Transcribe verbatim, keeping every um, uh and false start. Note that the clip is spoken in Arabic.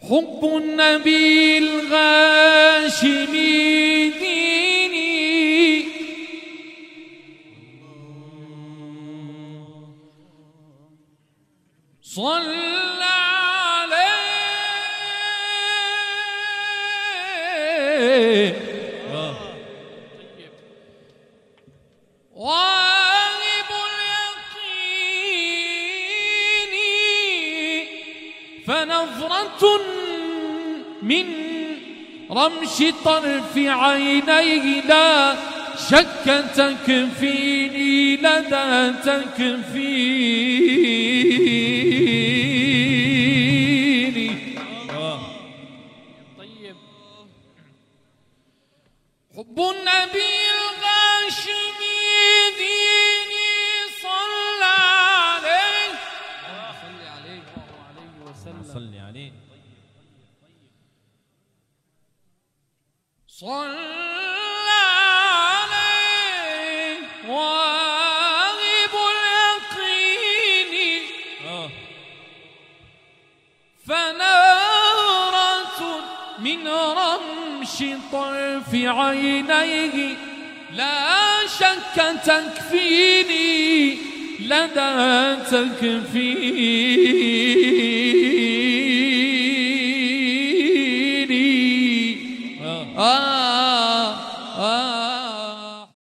حب النبي الغاشمي ديني، صلى عليه واهب اليقين، فنظرة من رمش طرف عينيه لا شك تكفيني لدى تكفيني. طيب حب النبي الغاشمي ديني، صلى عليه صلى عليه وعليه وسلم صلى عليه صلى عليه واهب اليقين، فنارة من رمش طرف عينيه لا شك تكفيني لدى تكفيني.